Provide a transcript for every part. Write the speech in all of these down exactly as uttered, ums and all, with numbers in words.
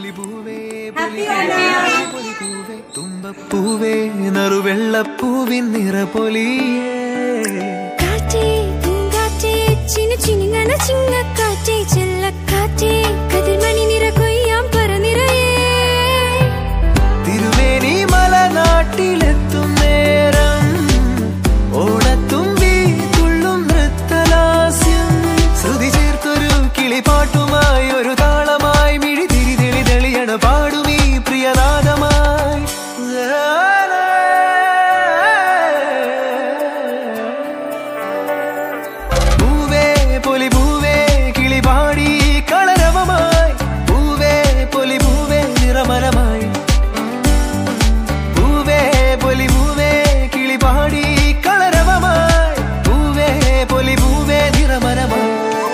തുമ്പപ്പൂവേ നറുവെള്ളപ്പൂവിൻ നിറപൊലിയേ കാറ്റേ പൂങ്കാറ്റേ ചിന്നു ചിന്നുങ്ങണ ചിങ്ങക്കാറ്റേ ചെല്ലക്കാറ്റേ കതിർമണി നിറ കൊയ്യാം പറനിറയേ തിരുമേനി മലനാട്ടിലെത്തും നേരം ഓണത്തുമ്പി തുള്ളും നൃത്തലാസ്യം ശ്രുതി ചേർത്തൊരു കിളിപ്പാട്ടുമായി ഒരു താളമായി മിഴി തിരി തെളി തെളിയണ പാടുമീ പ്രിയനാദമായി പൂവേ പൊലി പൂവേ കിളി പാടി കളരവമായി പൂവേ പൊലി പൂവേ നിറമനമായി പൂവേ പൊലി പൂവേ കിളി പാടി കളരവമായി പൂവേ പൊലി പൂവേ നിറമനമായി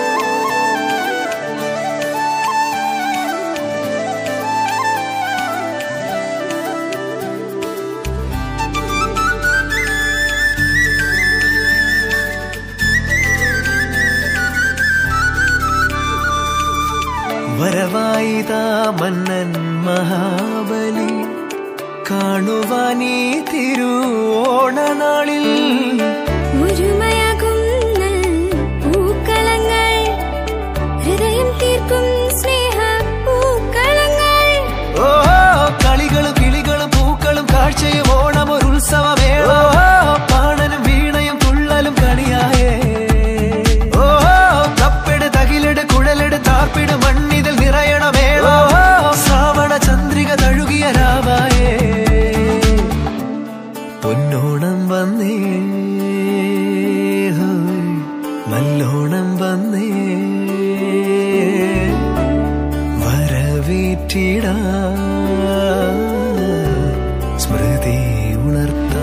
വരവായിതാ മന്നൻ മഹാബലി കാണുവാനീ തിരുവോണനാളിൽ ഒരുമയാകും പൂക്കളങ്ങൾ ഹൃദയം തീർക്കും സ്നേഹ പൂക്കളങ്ങൾ ഓ കളികളും കിളികളും പൂക്കളും കാഴ്ചയും ഓണം ഒരു ഉത്സവമേള പാണനും വീണയും തുള്ളലും കണിയായേ ഓ കപ്പെട് തകിലെട് കുഴലെട് താർപ്പിട് മണ്ണിതിൽ നിറയണമേള ശ്രാവണ ചന്ദ്രിക തഴുകിയ രാവായേ പൊന്നോണം വന്നേ നല്ലോണം വന്നേ വരവേറ്റിടാ സ്മൃതി ഉണർത്താ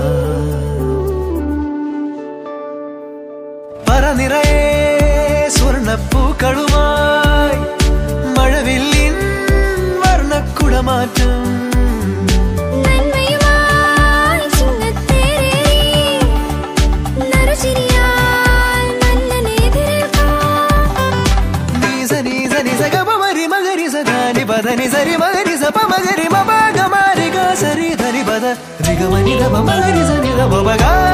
പറനിറയെ സ്വർണപ്പൂക്കളുമായി മഴവില്ലിൻ വർണ്ണക്കുടമാറ്റം നന്മയുമായി ചിങ്ങത്തേരേറി നറുചിരിയാൽ മന്നനെതിരേൽക്കാം നീസ നീസ നിസ ഗപ മരി മഗരി സദാനി പദ നിസരി മഗരി സപ മഗരി മപ ഗ മരി ഗ സരി ധരി പദ രിഗ മനി ധ പ മഗരി സ നി ധ പ ഗ